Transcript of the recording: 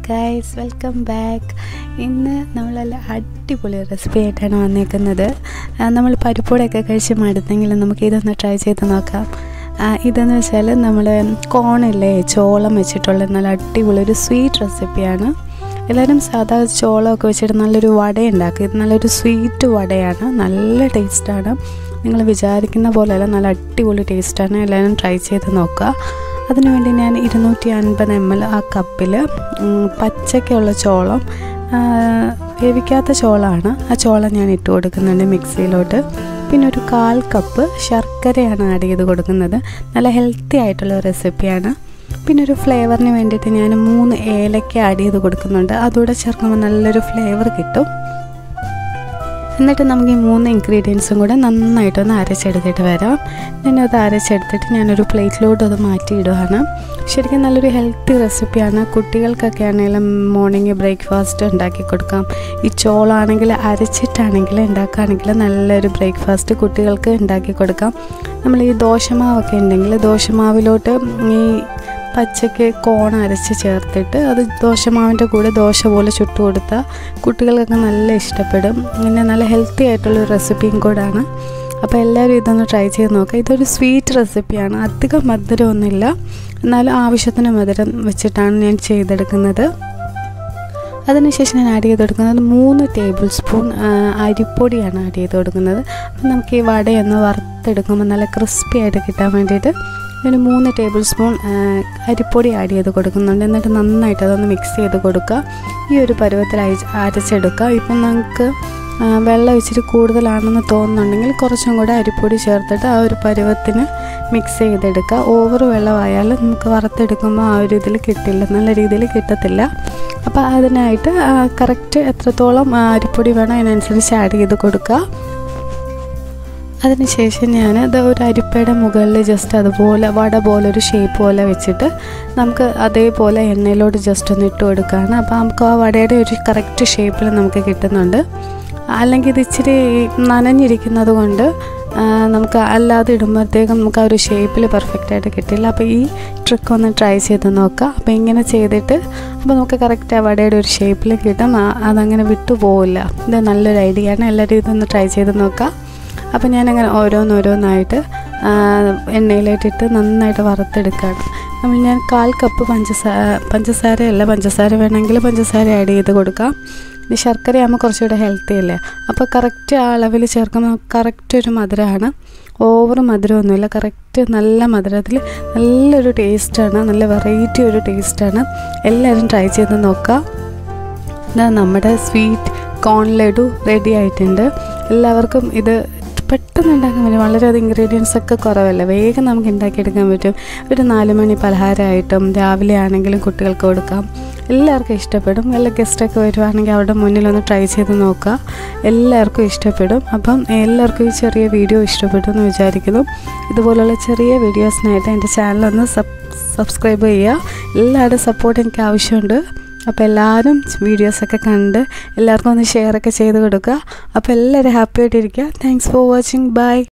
guys, welcome back. ഇന്ന് നമ്മൾ അടിപൊളി റെസിപ്പി ആയിട്ടാണ് വന്നേക്കുന്നത്. നമ്മൾ പരിപ്പോടൊക്കെ കഴിച്ച് മടുത്തെങ്കിലും നമുക്ക് ഇതൊന്ന് ട്രൈ ചെയ്ത് നോക്കാം. ഇതെന്ന് വെച്ചാൽ നമ്മൾ കോണില്ലേ ചോളം വെച്ചിട്ടുള്ള നല്ല അടിപൊളി ഒരു സ്വീറ്റ് റെസിപ്പിയാണ്. എല്ലാവരും സാധാ ചോളമൊക്കെ വെച്ചിട്ട് നല്ലൊരു വട ഉണ്ടാക്കും. ഇത് നല്ലൊരു സ്വീറ്റ് വടയാണ്, നല്ല ടേസ്റ്റാണ്. നിങ്ങൾ വിചാരിക്കുന്ന പോലെയല്ല, നല്ല അടിപൊളി ടേസ്റ്റാണ്. എല്ലാവരും ട്രൈ ചെയ്ത് നോക്കുക. അതിനുവേണ്ടി ഞാൻ 250 ml ആ കപ്പിൽ പച്ചയ്ക്കുള്ള ചോളം, വേവിക്കാത്ത ചോളമാണ്, ആ ചോളം ഞാൻ ഇട്ട് കൊടുക്കുന്നുണ്ട് മിക്സിയിലോട്ട്. പിന്നെ ഒരു 1/4 കപ്പ് ശർക്കരയാണ് ആഡ് ചെയ്ത് കൊടുക്കുന്നത്. നല്ല ഹെൽത്തി ആയിട്ടുള്ള റെസിപ്പിയാണ്. പിന്നെ ഒരു ഫ്ലേവറിന് വേണ്ടിയിട്ട് ഞാൻ 3 ഏലക്ക ആഡ് ചെയ്ത് കൊടുക്കുന്നുണ്ട്. അതുകൂടെ ചേർക്കുമ്പോൾ നല്ലൊരു ഫ്ലേവർ കിട്ടും. എന്നിട്ട് നമുക്ക് ഈ 3 ഇൻഗ്രീഡിയൻസും കൂടെ നന്നായിട്ടൊന്ന് അരച്ചെടുത്തിട്ട് വരാം. ഞാനത് അരച്ചെടുത്തിട്ട് ഞാനൊരു പ്ലേറ്റിലോട്ട് അത് മാറ്റിയിടുകയാണ്. ശരിക്കും നല്ലൊരു ഹെൽത്തി റെസിപ്പിയാണ്. കുട്ടികൾക്കൊക്കെ ആണെങ്കിലും മോർണിംഗ് ബ്രേക്ക്ഫാസ്റ്റ് ഉണ്ടാക്കി കൊടുക്കാം. ഈ ചോളാണെങ്കിൽ അരച്ചിട്ടാണെങ്കിൽ ഉണ്ടാക്കുകയാണെങ്കിൽ നല്ലൊരു ബ്രേക്ക്ഫാസ്റ്റ് കുട്ടികൾക്ക് ഉണ്ടാക്കി കൊടുക്കാം. നമ്മൾ ഈ ദോശമാവൊക്കെ ഉണ്ടെങ്കിൽ ദോശമാവിലോട്ട് ഈ പച്ചയ്ക്ക് കോൺ അരച്ച് ചേർത്തിട്ട് അത് ദോശമാവിൻ്റെ കൂടെ ദോശ പോലെ ചുട്ടു കൊടുത്താൽ കുട്ടികൾക്കൊക്കെ നല്ല ഇഷ്ടപ്പെടും. പിന്നെ നല്ല ഹെൽത്തി ആയിട്ടുള്ളൊരു റെസിപ്പിയും കൂടാണ്. അപ്പോൾ എല്ലാവരും ഇതൊന്ന് ട്രൈ ചെയ്ത് നോക്കുക. ഇതൊരു സ്വീറ്റ് റെസിപ്പിയാണ്, അധികം മധുരമൊന്നുമില്ല, എന്നാലും ആവശ്യത്തിന് മധുരം വെച്ചിട്ടാണ് ഞാൻ ചെയ്തെടുക്കുന്നത്. അതിനുശേഷം ഞാൻ ആഡ് ചെയ്ത് കൊടുക്കുന്നത് 3 ടേബിൾ സ്പൂൺ അരിപ്പൊടിയാണ് ആഡ് ചെയ്ത് കൊടുക്കുന്നത്. അപ്പം നമുക്ക് ഈ വടയൊന്ന് വറുത്തെടുക്കുമ്പോൾ നല്ല ക്രിസ്പി ആയിട്ട് കിട്ടാൻ വേണ്ടിയിട്ട് ഒരു 3 ടേബിൾ സ്പൂൺ അരിപ്പൊടി ആഡ് ചെയ്ത് കൊടുക്കുന്നുണ്ട്. എന്നിട്ട് നന്നായിട്ട് അതൊന്ന് മിക്സ് ചെയ്ത് കൊടുക്കുക. ഈ ഒരു പരുവത്തിൽ അരച്ചെടുക്കുക. ഇപ്പം നമുക്ക് വെള്ളം ഇച്ചിരി കൂടുതലാണെന്ന് തോന്നുന്നുണ്ടെങ്കിൽ കുറച്ചും കൂടെ അരിപ്പൊടി ചേർത്തിട്ട് ആ ഒരു പരുവത്തിന് മിക്സ് ചെയ്തെടുക്കുക. ഓവർ വെള്ളമായാൽ നമുക്ക് വറുത്തെടുക്കുമ്പോൾ ആ ഒരു ഇതിൽ കിട്ടില്ല, നല്ല രീതിയിൽ കിട്ടത്തില്ല. അപ്പോൾ അതിനായിട്ട് കറക്റ്റ് എത്രത്തോളം അരിപ്പൊടി വേണം അതിനനുസരിച്ച് ആഡ് ചെയ്ത് കൊടുക്കുക. അതിനുശേഷം ഞാൻ അത് ഒരു അരിപ്പയുടെ മുകളിൽ ജസ്റ്റ് അതുപോലെ വട പോലെ ഒരു ഷേപ്പ് പോലെ വെച്ചിട്ട് നമുക്ക് അതേപോലെ എണ്ണയിലോട്ട് ജസ്റ്റ് ഒന്ന് ഇട്ട് കൊടുക്കുകയാണ്. അപ്പോൾ നമുക്ക് ആ വടയുടെ ഒരു കറക്റ്റ് ഷേപ്പിൽ നമുക്ക് കിട്ടുന്നുണ്ട്. അല്ലെങ്കിൽ ഇത് ഇച്ചിരി നനഞ്ഞിരിക്കുന്നത് കൊണ്ട് നമുക്ക് അല്ലാതെ ഇടുമ്പോഴത്തേക്കും നമുക്ക് ആ ഒരു ഷേപ്പിൽ പെർഫെക്റ്റായിട്ട് കിട്ടില്ല. അപ്പോൾ ഈ ട്രിക്ക് ഒന്ന് ട്രൈ ചെയ്ത് നോക്കുക. അപ്പോൾ ഇങ്ങനെ ചെയ്തിട്ട് അപ്പോൾ നമുക്ക് കറക്റ്റ് ആ വടയുടെ ഒരു ഷേപ്പിൽ കിട്ടും, അതങ്ങനെ വിട്ടു പോവില്ല. ഇത് നല്ലൊരു ഐഡിയ ആണ്. എല്ലാവരും ഇതൊന്ന് ട്രൈ ചെയ്ത് നോക്കുക. അപ്പോൾ ഞാനങ്ങനെ ഓരോന്നായിട്ട് എണ്ണയിലേറ്റിട്ട് നന്നായിട്ട് വറുത്തെടുക്കുകയാണ്. ഞാൻ 1/4 കപ്പ് പഞ്ചസാര വേണമെങ്കിൽ പഞ്ചസാര ആഡ് ചെയ്ത് കൊടുക്കാം. ഇത് ശർക്കരയാകുമ്പോൾ കുറച്ചുകൂടെ ഹെൽത്തി അല്ലേ. അപ്പോൾ കറക്റ്റ് ആ അളവിൽ ചേർക്കുമ്പോൾ കറക്റ്റ് ഒരു മധുരമാണ്, ഓവർ മധുരമൊന്നുമില്ല, കറക്റ്റ് നല്ല മധുരത്തിൽ നല്ലൊരു ടേസ്റ്റാണ്, നല്ല വെറൈറ്റി ഒരു ടേസ്റ്റാണ്. എല്ലാവരും ട്രൈ ചെയ്ത് നോക്കുക. നമ്മുടെ സ്വീറ്റ് കോൺ ലഡു റെഡി ആയിട്ടുണ്ട്. എല്ലാവർക്കും ഇത് പെട്ടെന്ന് ഉണ്ടാക്കാൻ പറ്റും. വളരെയധികം ഇൻഗ്രീഡിയൻസ് ഒക്കെ കുറവല്ല, വേഗം നമുക്ക് ഉണ്ടാക്കിയെടുക്കാൻ പറ്റും. ഒരു 4 മണി പലഹാരമായിട്ടും രാവിലെ ആണെങ്കിലും കുട്ടികൾക്ക് കൊടുക്കാം. എല്ലാവർക്കും ഇഷ്ടപ്പെടും. വല്ല ഗസ്റ്റൊക്കെ വരുവാണെങ്കിൽ അവരുടെ മുന്നിലൊന്ന് ട്രൈ ചെയ്ത് നോക്കുക, എല്ലാവർക്കും ഇഷ്ടപ്പെടും. അപ്പം എല്ലാവർക്കും ഈ ചെറിയ വീഡിയോ ഇഷ്ടപ്പെട്ടു എന്ന് വിചാരിക്കുന്നു. ഇതുപോലുള്ള ചെറിയ വീഡിയോസിനായിട്ട് എൻ്റെ ചാനലൊന്ന് സബ്സ്ക്രൈബ് ചെയ്യുക. എല്ലാവരുടെയും സപ്പോർട്ട് എനിക്ക് ആവശ്യമുണ്ട്. അപ്പോൾ എല്ലാവരും വീഡിയോസൊക്കെ കണ്ട് എല്ലാവർക്കും ഒന്ന് ഷെയറൊക്കെ ചെയ്ത് കൊടുക്കുക. അപ്പോൾ എല്ലാവരും ഹാപ്പി ആയിട്ടിരിക്കുക. Thanks for watching. ബൈ.